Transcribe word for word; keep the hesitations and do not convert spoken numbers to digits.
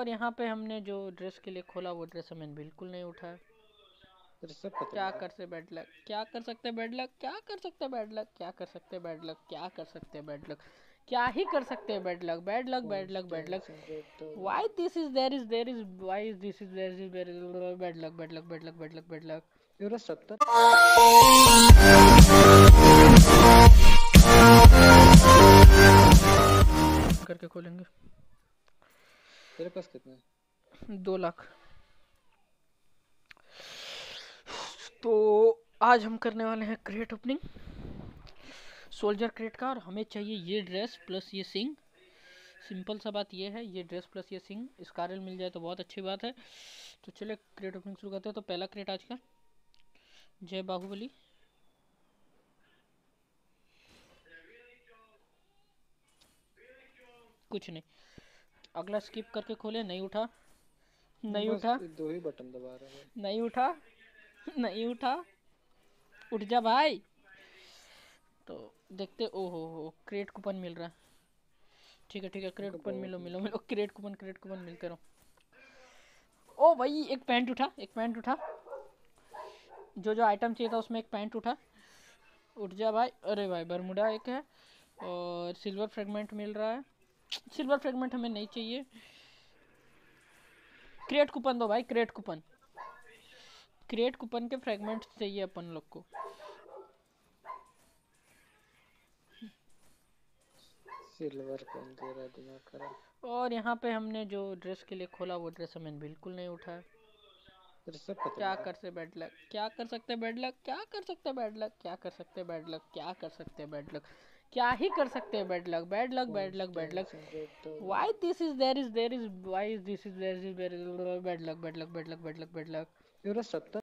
और यहाँ पे हमने जो ड्रेस के लिए खोला वो ड्रेस हमें बिल्कुल नहीं उठा। क्या कर सकते बैड लक, क्या कर सकते बैड लक, क्या कर सकते बैड लक, क्या कर सकते बैड लक, क्या कर सकते बैड लक, क्या ही कर सकते हैं bad luck, bad luck, bad luck, bad luck. Why this is there is there is why is this is there is there is bad luck, bad luck, bad luck, bad luck, bad luck. मेरा सत्तर करके खोलेंगे। तेरे पास कितने? दो लाख। तो आज हम करने वाले हैं क्रेट ओपनिंग सोल्जर क्रेट का, और हमें चाहिए ये ड्रेस प्लस ये सिंग। सिंपल सा बात ये है, ये ड्रेस प्लस ये सिंग स्कारल मिल जाए तो बहुत अच्छी बात है। तो चलिए क्रेट ओपनिंग शुरू करते हैं। तो पहला क्रेट आज का जय बाहुबली। कुछ नहीं, अगला स्किप करके खोले। नहीं उठा, नहीं उठा, दो ही बटन दबा रहा है। नहीं उठा, नहीं उठा, उठ जा भाई। तो देखते, ओहो हो क्रेट कूपन मिल रहा है। ठीक है ठीक है, क्रेट कूपन मिलो मिलो मिलो, क्रेट कूपन क्रेट कूपन मिलते रहो। ओ भाई एक पैंट उठा, एक पैंट उठा, जो जो आइटम चाहिए था उसमें एक पैंट उठा। उठ जा भाई। अरे भाई बरमुडा एक है, और सिल्वर फ्रेगमेंट मिल रहा है। सिल्वर फ्रेगमेंट हमें नहीं चाहिए। क्रेट कूपन दो भाई, क्रेट कूपन, क्रेट कूपन के फ्रेगमेंट चाहिए अपन लोग को। सिल्वर पेन तेरा दिमाग खराब। और यहाँ पे हमने जो ड्रेस के लिए खोला वो ड्रेस हमें बिल्कुल नहीं उठा। क्या कर सकते बैड लक, क्या कर सकते बैड लक, क्या कर सकते बैड लक, क्या कर सकते बैड लक, क्या कर सकते बैड लक, क्या ही कर सकते हैं bad luck, bad luck, bad luck, bad luck. Why this is there is there is why is this is there is bad luck, bad luck, bad luck, bad luck, bad luck. मेरा सत्तर